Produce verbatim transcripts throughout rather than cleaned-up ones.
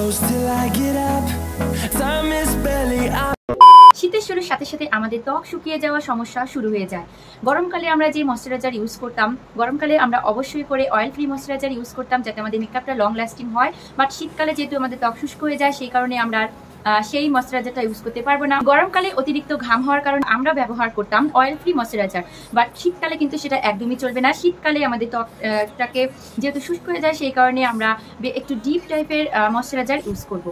close till I get up. Time is barely up. শীতের শুরুর সাথে সাথে আমাদের ত্বক শুকিয়ে যাওয়ার সমস্যা শুরু হয়ে যায়। গরমকালে আমরা যে ময়শ্চারাইজার ইউজ করতাম, গরমকালে আমরা অবশ্যই করে অয়েল ফ্রি ময়শ্চারাইজার ইউজ করতাম যাতে আমাদের মেকআপটা লং লাস্টিং হয়। বাট শীতকালে যেহেতু আমাদের ত্বক শুষ্ক হয়ে যায়, সেই কারণে আমরা সেই ময়শ্চারাইজারটা ইউজ করতে পারবো না। গরমকালে অতিরিক্ত ঘাম হওয়ার কারণে আমরা ব্যবহার করতাম অয়েল ফ্রি ময়শ্চারাইজার, বাট শীতকালে কিন্তু সেটা একদমই চলবে না। শীতকালে আমাদের ত্বকটাকে যেহেতু শুষ্ক হয়ে যায়, সেই কারণে আমরা একটু ডিপ টাইপের ময়শ্চারাইজার ইউজ করবো।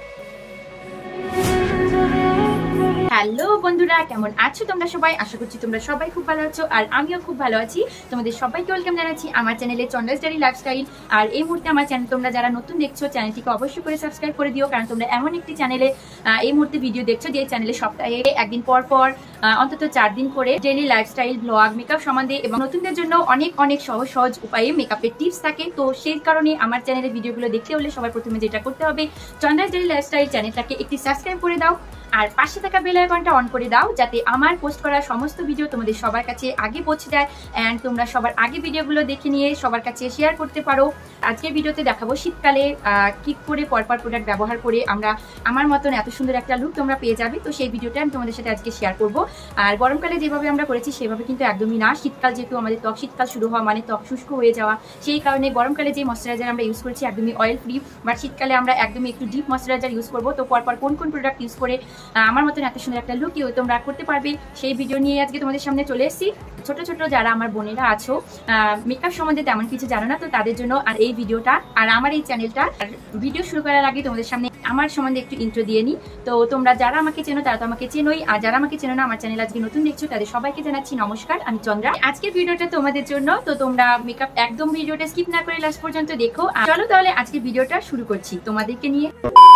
হ্যালো বন্ধুরা, কেমন আছো তোমরা সবাই? আশা করছি তোমরা সবাই খুব ভালো আছো, আর আমিও খুব ভালো আছি। তোমাদের সবাইকে ওয়েলকাম জানাচ্ছি আমার চ্যানেলে চন্দ্রাস ডেইলি লাইফস্টাইল। আর এই মুহূর্তে আমার চ্যানেল তোমরা যারা নতুন দেখছো, চ্যানেলটিকে অবশ্যই করে সাবস্ক্রাইব করে দিও, কারণ তোমরা এমন একটি চ্যানেলে এই মুহূর্তে ভিডিও দেখছো যে চ্যানেলে সপ্তাহে একদিন পর পর অন্তত চার দিন করে ডেইলি লাইফস্টাইল ব্লগ, মেকআপ সম্বন্ধে এবং নতুনদের জন্য অনেক অনেক সহজ সহজ উপায়ে মেকআপের টিপস থাকে। তো সেই কারণে আমার চ্যানেলের ভিডিওগুলো দেখতে হলে সবার প্রথমে যেটা করতে হবে, চন্দ্রাস ডেইলি লাইফস্টাইল চ্যানেলটাকে একটি সাবস্ক্রাইব করে দাও আর পাশে থাকা বেল আইকনটা অন করে দাও, যাতে আমার পোস্ট করা সমস্ত ভিডিও তোমাদের সবার কাছে আগে পৌঁছে যায় অ্যান্ড তোমরা সবার আগে ভিডিওগুলো দেখে নিয়ে সবার কাছে শেয়ার করতে পারো। আজকের ভিডিওতে দেখাবো শীতকালে কি করে পরপর প্রোডাক্ট ব্যবহার করে আমরা আমার মতন এত সুন্দর একটা লুক তোমরা পেয়ে যাবে। তো সেই ভিডিওটা আমি তোমাদের সাথে আজকে শেয়ার করবো। আর গরমকালে যেভাবে আমরা করেছি সেভাবে কিন্তু একদমই না। শীতকাল যেহেতু আমাদের ত্বক শীতকাল শুরু হওয়া মানে ত্বক শুষ্ক হয়ে যাওয়া, সেই কারণে গরমকালে যে ময়শ্চারাইজার আমরা ইউজ করছি একদমই অয়েল ফ্রি, বাট শীতকালে আমরা একদমই একটু ডিপ ময়শ্চারাইজার ইউজ করবো। তো পরপর কোন কোন প্রোডাক্ট ইউজ করে আমার মতন এত সুন্দর একটা লুক তোমরা করতে পারবে, সেই ভিডিও নিয়ে আজকে তোমাদের সামনে চলে এসেছি। ছোট ছোট যারা আমার বোনেরা আছো, মেকআপ সম্বন্ধে তেমন কিছু জানো না, তো তাদের জন্য আর এই ভিডিওটা আর আমার এই চ্যানেলটা। আর ভিডিও শুরু করার আগে তোমাদের সামনে আমার সম্বন্ধে একটু ইন্ট্রো দিয়ে নিই। তো তোমরা যারা আমাকে চেনো তারা তো আমাকে চেনোই, আর যারা আমাকে চেনো না, আমার চ্যানেল আজকে নতুন দেখছো, তাদের সবাইকে জানাচ্ছি নমস্কার, আমি চন্দ্রা। আজকের ভিডিওটা তোমাদের জন্য, তো তোমরা মেকআপ একদম ভিডিওটা স্কিপ না করে লাস্ট পর্যন্ত দেখো। চলো তাহলে আজকে ভিডিওটা শুরু করছি তোমাদেরকে নিয়ে।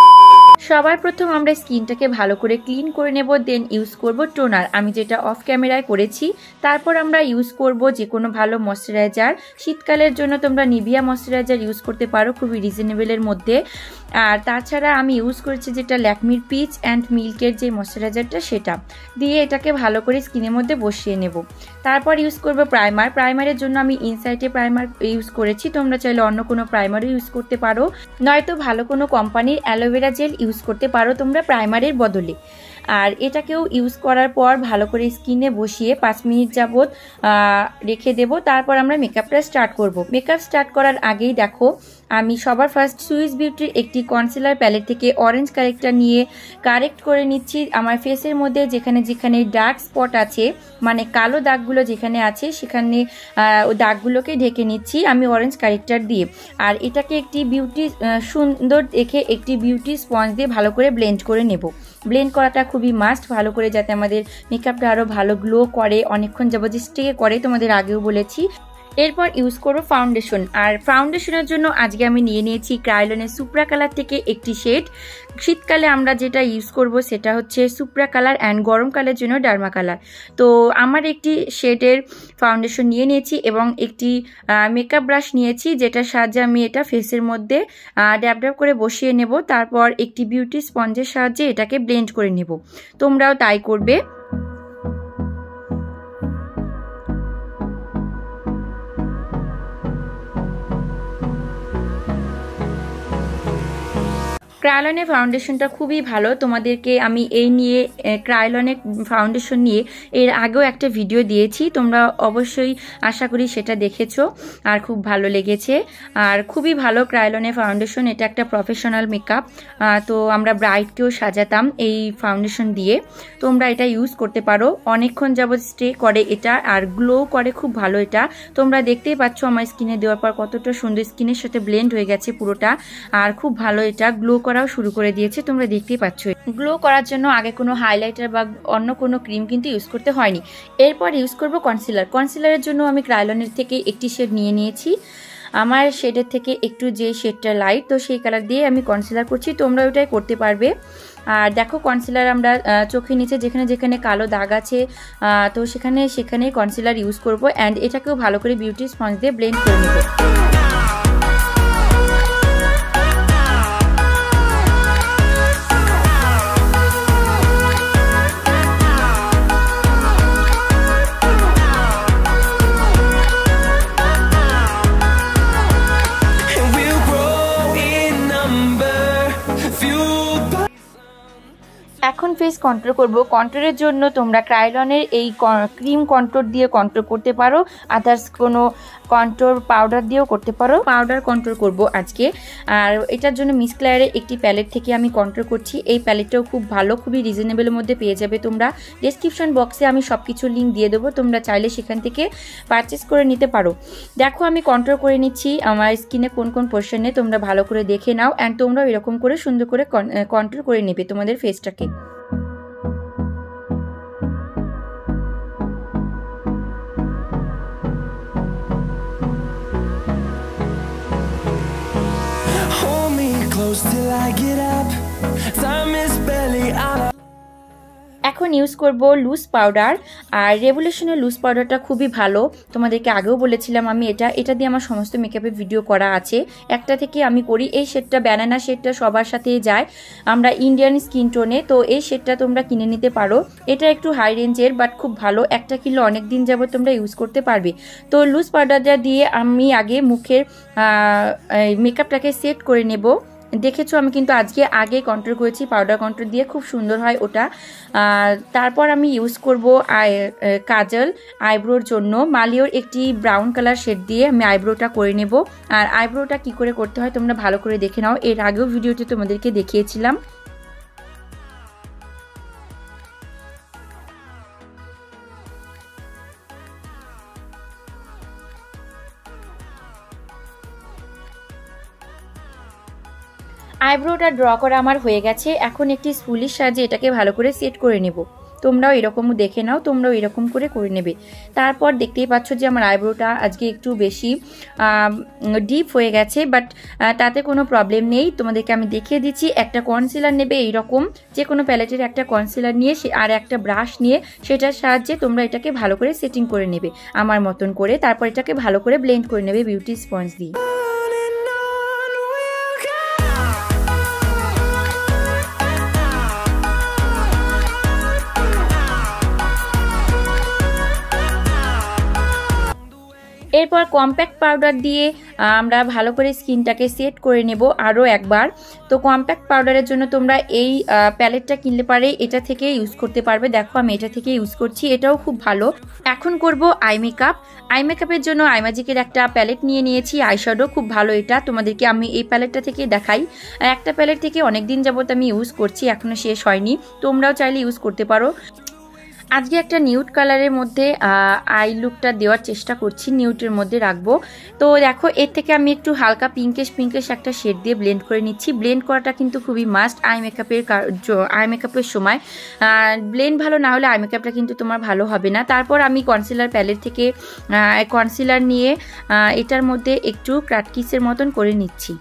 সবার প্রথম আমরা স্কিনটাকে ভালো করে ক্লিন করে নেব, দেন ইউজ করব টোনার, আমি যেটা অফ ক্যামেরায় করেছি। তারপর আমরা ইউজ করব যে কোনো ভালো ময়শ্চারাইজার। শীতকালের জন্য তোমরা নিভিয়া ময়শ্চারাইজার ইউজ করতে পারো খুবই রিজনেবলের মধ্যে। আর তাছাড়া আমি ইউজ করেছি যেটা ল্যাকমির পিচ অ্যান্ড মিল্কের যে ময়শ্চারাইজারটা, সেটা দিয়ে এটাকে ভালো করে স্কিনের মধ্যে বসিয়ে নেব। তারপর ইউজ করব প্রাইমার। প্রাইমারের জন্য আমি ইনসাইটে প্রাইমার ইউজ করেছি, তোমরা চাইলে অন্য কোনো প্রাইমারও ইউজ করতে পারো, নয়তো ভালো কোনো কোম্পানির অ্যালোভেরা জেল ইউজ করতে পারো তোমরা প্রাইমারের বদলে। আর এটাকেও ইউজ করার পর ভালো করে স্কিনে বসিয়ে পাঁচ মিনিট যাবত রেখে দেব। তারপর আমরা মেকআপটা স্টার্ট করব। মেকআপ স্টার্ট করার আগেই দেখো আমি সবার ফার্স্ট সুইস বিউটির একটি কনসিলার প্যালেট থেকে অরেঞ্জ কারেক্টটা নিয়ে কারেক্ট করে নিচ্ছি আমার ফেসের মধ্যে যেখানে যেখানে ডার্ক স্পট আছে, মানে কালো দাগগুলো যেখানে আছে সেখানে দাগগুলোকে ঢেকে নিচ্ছি আমি অরেঞ্জ কারেক্টার দিয়ে। আর এটাকে একটি বিউটি সুন্দর দেখে একটি বিউটি স্পঞ্জ দিয়ে ভালো করে ব্লেন্ড করে নেব। ব্লেন্ড করাটা খুবই মাস্ট, ভালো করে যাতে আমাদের মেকআপটা আরও ভালো গ্লো করে, অনেকক্ষণ যাবত স্টে করে, তোমাদের আগেও বলেছি। এরপর ইউজ করব ফাউন্ডেশন। আর ফাউন্ডেশনের জন্য আজকে আমি নিয়ে নিয়েছি ক্রায়োলনের সুপ্রা কালার থেকে একটি শেড। শীতকালে আমরা যেটা ইউজ করব সেটা হচ্ছে সুপ্রা কালার অ্যান্ড গরমকালের জন্য ডার্মা কালার। তো আমার একটি শেডের ফাউন্ডেশন নিয়ে নিয়েছি এবং একটি মেকআপ ব্রাশ নিয়েছি, যেটার সাহায্যে আমি এটা ফেসের মধ্যে ড্যাব ড্যাব করে বসিয়ে নেব। তারপর একটি বিউটি স্পঞ্জের সাহায্যে এটাকে ব্লেন্ড করে নেব। তোমরাও তাই করবে। ক্রায়োলনের ফাউন্ডেশনটা খুবই ভালো, তোমাদেরকে আমি এই নিয়ে ক্রায়োলনের ফাউন্ডেশন নিয়ে এর আগেও একটা ভিডিও দিয়েছি, তোমরা অবশ্যই আশা করি সেটা দেখেছো আর খুব ভালো লেগেছে। আর খুবই ভালো ক্রায়োলনের ফাউন্ডেশন, এটা একটা প্রফেশনাল মেকআপ। তো আমরা ব্রাইডকেও সাজাতাম এই ফাউন্ডেশন দিয়ে, তোমরা এটা ইউজ করতে পারো, অনেকক্ষণ যাবত স্টে করে এটা আর গ্লো করে খুব ভালো। এটা তোমরা দেখতেই পাচ্ছ আমার স্কিনে দেওয়ার পর কতটা সুন্দর স্কিনের সাথে ব্লেন্ড হয়ে গেছে পুরোটা, আর খুব ভালো এটা গ্লো করাও শুরু করে দিয়েছে, তোমরা দেখতেই পাচ্ছ। গ্লো করার জন্য আগে কোনো হাইলাইটার বা অন্য কোনো ক্রিম কিন্তু ইউজ করতে হয়নি। এরপর ইউজ করব কনসিলার। কনসিলারের জন্য আমি ক্রায়োলনের থেকে একটি শেড নিয়ে নিয়েছি, আমার শেডের থেকে একটু যে শেডটা লাইট, তো সেই কালার দিয়ে আমি কনসিলার করছি, তোমরা ওটাই করতে পারবে। আর দেখো কনসিলার আমরা চোখের নিচে যেখানে যেখানে কালো দাগ আছে তো সেখানে সেখানে কনসিলার ইউজ করব অ্যান্ড এটাকেও ভালো করে বিউটি স্পঞ্জ দিয়ে ব্লেন্ড করে নেব। ফেস কন্ট্রোল করব। কন্ট্রোলের জন্য তোমরা ক্রায়োলনের এই ক্রিম কন্ট্রোল দিয়ে কন্ট্রোল করতে পারো, আদার্স কোনো কন্ট্রোল পাউডার দিয়েও করতে পারো। পাউডার কন্ট্রোল করব আজকে, আর এটার জন্য মিস ক্লায়ারের একটি প্যালেট থেকে আমি কন্ট্রোল করছি। এই প্যালেটটাও খুব ভালো, খুবই রিজনেবলের মধ্যে পেয়ে যাবে তোমরা। ডেসক্রিপশন বক্সে আমি সব কিছুর লিঙ্ক দিয়ে দেবো, তোমরা চাইলে সেখান থেকে পারচেস করে নিতে পারো। দেখো আমি কন্ট্রোল করে নিচ্ছি আমার স্কিনে কোন কোন পোর্শনে, তোমরা ভালো করে দেখে নাও অ্যান্ড তোমরাও এরকম করে সুন্দর করে কন্ট্রোল করে নেবে তোমাদের ফেসটাকে। এখন ইউজ করব লুজ পাউডার, আর রেভলিউশনের লুজ পাউডারটা খুবই ভালো, তোমাদেরকে আগেও বলেছিলাম আমি এটা এটা দিয়ে আমার সমস্ত মেকআপের ভিডিও করা আছে। একটা থেকে আমি করি। এই শেডটা ব্যানানা শেডটা সবার সাথেই যায়, আমরা ইন্ডিয়ান স্কিন টোনে, তো এই শেডটা তোমরা কিনে নিতে পারো। এটা একটু হাই রেঞ্জের বাট খুব ভালো, একটা কিলো অনেক দিন যাবত তোমরা ইউজ করতে পারবে। তো লুজ পাউডারটা দিয়ে আমি আগে মুখের মেকআপটাকে সেট করে নেব। দেখেছো আমি কিন্তু আজকে আগে কন্ট্রোল করেছি পাউডার কন্ট্রোল দিয়ে, খুব সুন্দর হয় ওটা। তারপর আমি ইউজ করব আই কাজল আইব্রোর জন্য। মালিওর একটি ব্রাউন কালার শেড দিয়ে আমি আইব্রোটা করে নেব। আর আইব্রোটা কি করে করতে হয় তোমরা ভালো করে দেখে নাও, এর আগেও ভিডিওতে তোমাদেরকে দেখিয়েছিলাম। আইব্রোটা ড্র করা আমার হয়ে গেছে, এখন একটি স্পুলের সাহায্যে এটাকে ভালো করে সেট করে নেব। তোমরাও এরকম দেখে নাও, তোমরাও এরকম করে করে নেবে। তারপর দেখতেই পাচ্ছ যে আমার আইব্রোটা আজকে একটু বেশি ডিপ হয়ে গেছে, বাট তাতে কোনো প্রবলেম নেই। তোমাদেরকে আমি দেখিয়ে দিচ্ছি। একটা কনসিলার নেবে, এইরকম যে কোনো প্যালেটের একটা কনসিলার নিয়ে সে আর একটা ব্রাশ নিয়ে সেটার সাহায্যে তোমরা এটাকে ভালো করে সেটিং করে নেবে আমার মতন করে। তারপর এটাকে ভালো করে ব্লেন্ড করে নেবে বিউটি স্পঞ্জ দিয়ে। এরপর কম্প্যাক্ট পাউডার দিয়ে আমরা ভালো করে স্কিনটাকে সেট করে নেব আরও একবার। তো কম্প্যাক্ট পাউডারের জন্য তোমরা এই প্যালেটটা কিনলে পারে এটা থেকে ইউজ করতে পারবে। দেখো আমি এটা থেকে ইউজ করছি, এটাও খুব ভালো। এখন করব আই মেকআপ। আই মেকআপের জন্য আইম্যাজিকের একটা প্যালেট নিয়ে নিয়েছি, আইশ্যাডো খুব ভালো এটা। তোমাদেরকে আমি এই প্যালেটটা থেকে দেখাই। একটা প্যালেট থেকে অনেক দিন যাবত আমি ইউজ করছি, এখনো শেষ হয়নি, তোমরাও চাইলে ইউজ করতে পারো। আজকে একটা নিউড কালারের মধ্যে আই লুকটা দেওয়ার চেষ্টা করছি, নিউডের মধ্যে রাখবো। তো দেখো এর থেকে আমি একটু হালকা পিঙ্কেশ পিঙ্কেশ একটা শেড দিয়ে ব্লেন্ড করে নিচ্ছি। ব্লেন্ড করাটা কিন্তু খুবই মাস্ট আই মেকআপের আই মেকআপের সময়। ব্লেন্ড ভালো না হলে আই মেকআপটা কিন্তু তোমার ভালো হবে না। তারপর আমি কনসিলার প্যালেট থেকে কনসিলার নিয়ে এটার মধ্যে একটু ক্রাটকিসের মতন করে নিচ্ছি।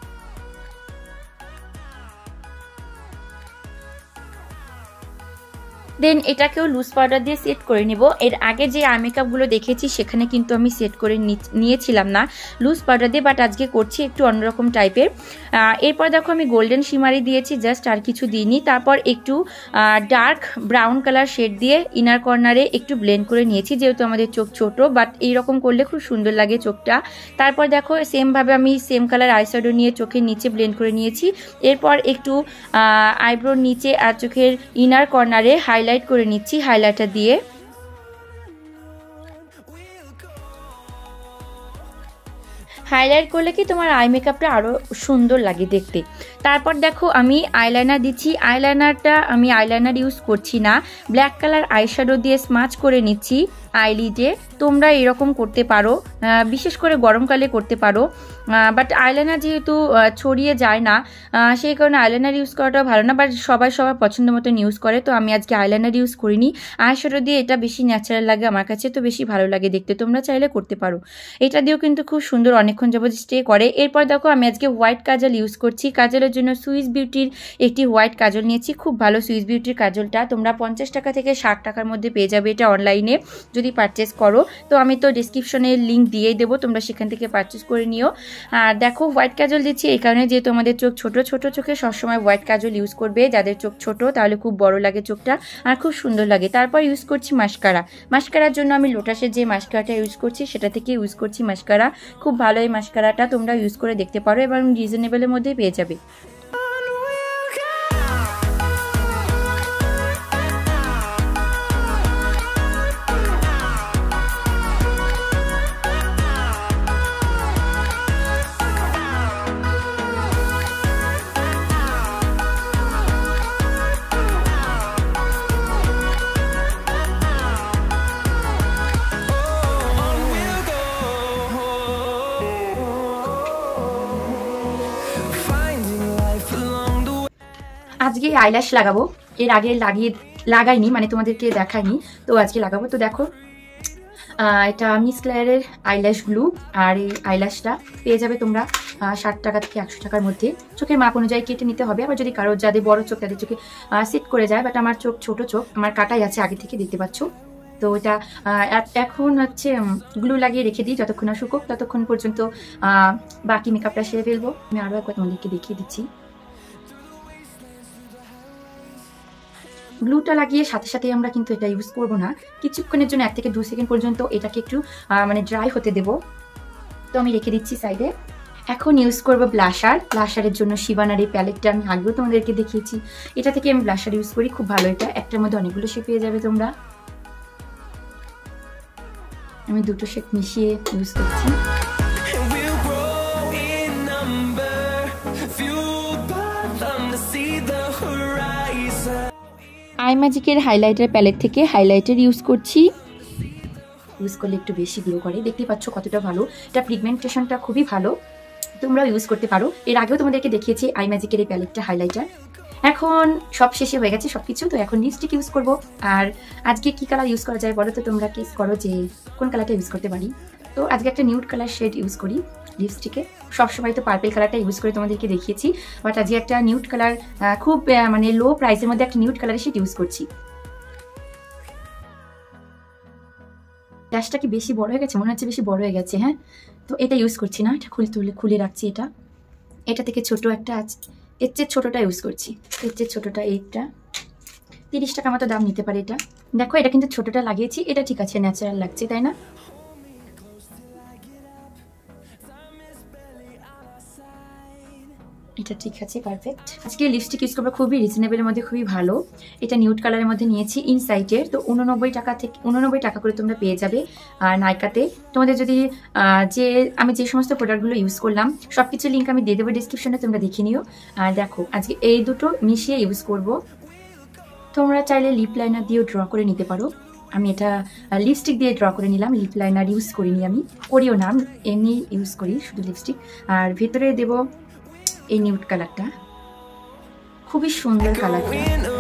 দেন এটাকেও লুজ পাউডার দিয়ে সেট করে নিব। এর আগে যে আই মেকআপগুলো দেখেছি সেখানে কিন্তু আমি সেট করে নিয়েছিলাম না লুজ পাউডার দিয়ে, বাট আজকে করছি একটু অন্যরকম টাইপের। এরপর দেখো আমি গোল্ডেন শিমারি দিয়েছি, জাস্ট আর কিছু দিইনি। তারপর একটু ডার্ক ব্রাউন কালার শেড দিয়ে ইনার কর্নারে একটু ব্লেন্ড করে নিয়েছি, যেহেতু আমাদের চোখ ছোট, বাট এইরকম করলে খুব সুন্দর লাগে চোখটা। তারপর দেখো সেমভাবে আমি সেম কালার আইশ্যাডো নিয়ে চোখের নিচে ব্লেন্ড করে নিয়েছি। এরপর একটু আইব্রোর নিচে আর চোখের ইনার কর্নারে হাইলাইট করে নিচ্ছি হাইলাইটার দিয়ে। হাইলাইট করলে কি তোমার আই মেকআপটা আরো সুন্দর লাগে দেখতে। তারপর দেখো আমি আইলাইনার দিচ্ছি। আইলাইনারটা আমি আইলাইনার ইউজ করছি না, ব্ল্যাক কালার আইশ্যাডো দিয়ে স্মাচ করে নিচ্ছি আইলিডে। তোমরা এরকম করতে পারো, বিশেষ করে গরমকালে করতে পারো, বাট আইলাইনার যেহেতু ছড়িয়ে যায় না সেই কারণে আইলাইনার ইউজ করাটা ভালো না, বাট সবাই সবার পছন্দ মতন ইউজ করে। তো আমি আজকে আইলাইনার ইউজ করিনি, আইশ্যাডো দিয়ে এটা বেশি ন্যাচারাল লাগে আমার কাছে, তো বেশি ভালো লাগে দেখতে। তোমরা চাইলে করতে পারো, এটা দিয়েও কিন্তু খুব সুন্দর অনেকক্ষণ যাবত স্টে করে। এরপর দেখো আমি আজকে হোয়াইট কাজল ইউজ করছি। কাজলের জন্য সুইস বিউটির একটি হোয়াইট কাজল নিয়েছি, খুব ভালো সুইস বিউটির কাজলটা। তোমরা পঞ্চাশ টাকা থেকে ষাট টাকার মধ্যে পেয়ে যাবে এটা অনলাইনে যদি পারচেস করো। তো আমি তো ডিসক্রিপশনে লিঙ্ক দিয়েই দেবো, তোমরা সেখান থেকে পারচেস করে নিও। আর দেখো হোয়াইট কাজল দিচ্ছি এই কারণে, যেহেতু আমাদের চোখ ছোট, ছোট চোখে সবসময় হোয়াইট কাজল ইউজ করবে। যাদের চোখ ছোট তাহলে খুব বড় লাগে চোখটা আর খুব সুন্দর লাগে। তারপর ইউজ করছি মাস্কারা। মাস্কারার জন্য আমি লোটাসের যে মাস্কারাটা ইউজ করছি সেটা থেকে ইউজ করছি মাস্কারা, খুব ভালো এই মাস্কারাটা, তোমরা ইউজ করে দেখতে পারো এবং রিজনেবলের মধ্যে পেয়ে যাবে। আজকে আইল্যাশ লাগাবো, এর আগে লাগিয়ে লাগাইনি, মানে তোমাদেরকে দেখাইনি, তো আজকে লাগাবো। তো দেখো এটা মিস ক্লেয়ারের আইল্যাশ গ্লু, আর এই আইল্যাশটা পেয়ে যাবে তোমরা ষাট টাকা থেকে একশো টাকার মধ্যে। চোখের মাপ অনুযায়ী কেটে নিতে হবে, আবার যদি কারোর যাদের বড় চোখ তাদের চোখে সেট করে যায়, বাট আমার চোখ ছোট চোখ, আমার কাটাই আছে আগে থেকে, দেখতে পাচ্ছ। তো এটা এখন হচ্ছে গ্লু লাগিয়ে রেখে দিই, যতক্ষণ না শুকোক ততক্ষণ পর্যন্ত বাকি মেকআপটা সেরে ফেলবো। আমি আরও একবার তোমাদেরকে দেখিয়ে দিচ্ছি। গ্লুটা লাগিয়ে সাথে সাথে আমরা কিন্তু এটা ইউজ করবো না, কিছুক্ষণের জন্য এক থেকে দু সেকেন্ড পর্যন্ত এটাকে একটু মানে ড্রাই হতে দেবো। তো আমি রেখে দিচ্ছি সাইডে। এখন ইউজ করবো ব্লাশার। ব্লাশারের জন্য শিবানার এই প্যালেটটা আমি আগেও তোমাদেরকে দেখিয়েছি, এটা থেকে আমি ব্লাশার ইউজ করি, খুব ভালো। এটা একটার মধ্যে অনেকগুলো শেপ পেয়ে যাবে তোমরা। আমি দুটো শেপ মিশিয়ে ইউজ করছি। আই ম্যাজিকের হাইলাইটার প্যালেট থেকে হাইলাইটার ইউজ করছি। ইউজ করলে একটু বেশি গ্লো করে, দেখতে পাচ্ছ কতটা ভালো। এটা পিগমেন্টেশনটা খুবই ভালো, তোমরাও ইউজ করতে পারো। এর আগেও তোমাদেরকে দেখিয়েছি আই ম্যাজিকের এই প্যালেটটা হাইলাইটার। এখন সব শেষে হয়ে গেছে সব কিছু, তো এখন লিপস্টিক ইউজ করবো। আর আজকে কি কালার ইউজ করা যায় বলো তো, তোমরা গেস করো যে কোন কালারটা ইউজ করতে পারি। তো আজকে একটা নিউড কালার শেড ইউজ করি লিপস্টিকে। সবসময় তো পার্পেল কালারটা ইউজ করে তোমাদেরকে দেখিয়েছি, বাট আজকে একটা নিউড কালার, খুব মানে লো প্রাইসের মধ্যে একটা নিউড কালারের শেড ইউজ করছি। ড্যাশটা কি বেশি বড় হয়ে গেছে? মনে হচ্ছে বেশি বড় হয়ে গেছে। হ্যাঁ, তো এটা ইউজ করছি না, এটা খুলে তুলে খুলে রাখছি। এটা এটা থেকে ছোট একটা আছে, এর চেয়ে ছোটোটা ইউজ করছি। এর চেয়ে ছোটোটা এইটা তিরিশ টাকা মতো দাম নিতে পারে এটা। দেখো এটা কিন্তু ছোটোটা লাগিয়েছি, এটা ঠিক আছে, ন্যাচারাল লাগছে, তাই না? এটা ঠিক আছে, পারফেক্ট। আজকে লিপস্টিক ইউজ করবো খুবই রিজনেবলের মধ্যে, খুবই ভালো। এটা নিউড কালারের মধ্যে নিয়েছি ইনসাইটের, তো উননব্বই টাকা থেকে উননব্বই টাকা করে তোমরা পেয়ে যাবে আর নাইকাতে। তোমাদের যদি যে আমি যে সমস্ত প্রোডাক্টগুলো ইউজ করলাম সব কিছু লিঙ্ক আমি দিয়ে দেবো ডিসক্রিপশনে, তোমরা দেখে নিও। আর দেখো আজকে এই দুটো মিশিয়ে ইউজ করব। তোমরা চাইলে লিপ লাইনার দিয়েও ড্র করে নিতে পারো। আমি এটা লিপস্টিক দিয়ে ড্র করে নিলাম, লিপ লাইনার ইউজ করিনি, আমি করিও না, এমনি ইউজ করি শুধু লিপস্টিক। আর ভেতরে দেবো এই নিউড কালারটা, খুবই সুন্দর কালারটা,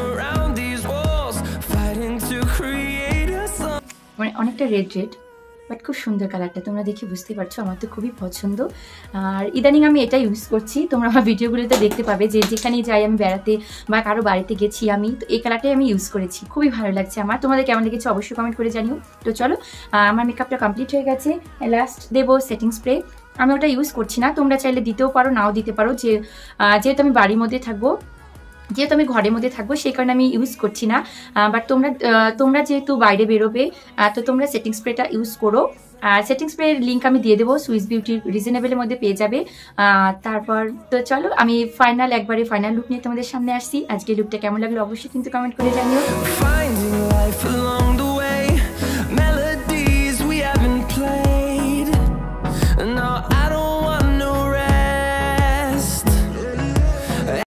মানে অনেকটা রেড রেড, বাট খুব সুন্দর কালারটা, তোমরা দেখে বুঝতে পারছো, আমার তো খুবই পছন্দ। আর ইদানিং আমি এটা ইউজ করছি, তোমরা আমার ভিডিওগুলোতে দেখতে পাবে যে যেখানেই যাই আমি বেড়াতে বা কারো বাড়িতে গেছি আমি, তো এই কালারটাই আমি ইউজ করেছি, খুবই ভালো লাগছে আমার। তোমাদের কেমন লেগেছে অবশ্যই কমেন্ট করে জানিও। তো চলো, আমার মেকআপটা কমপ্লিট হয়ে গেছে। লাস্ট দেবো সেটিং স্প্রে। আমি ওটা ইউজ করছি না, তোমরা চাইলে দিতেও পারো নাও দিতে পারো, যে যেহেতু আমি বাড়ির মধ্যে থাকবো, যেহেতু আমি ঘরের মধ্যে থাকবো সেই কারণে আমি ইউজ করছি না। বাট তোমরা তোমরা যেহেতু বাইরে বেরোবে তো তোমরা সেটিং স্প্রেটা ইউজ করো। আর সেটিং স্প্রের লিঙ্ক আমি দিয়ে দেবো, সুইস বিউটির রিজনেবলের মধ্যে পেয়ে যাবে। তারপর তো চলো আমি ফাইনাল একবারে ফাইনাল লুক নিয়ে তোমাদের সামনে আসছি। আজকে লুকটা কেমন লাগলো অবশ্যই কিন্তু কমেন্ট করে জানিও।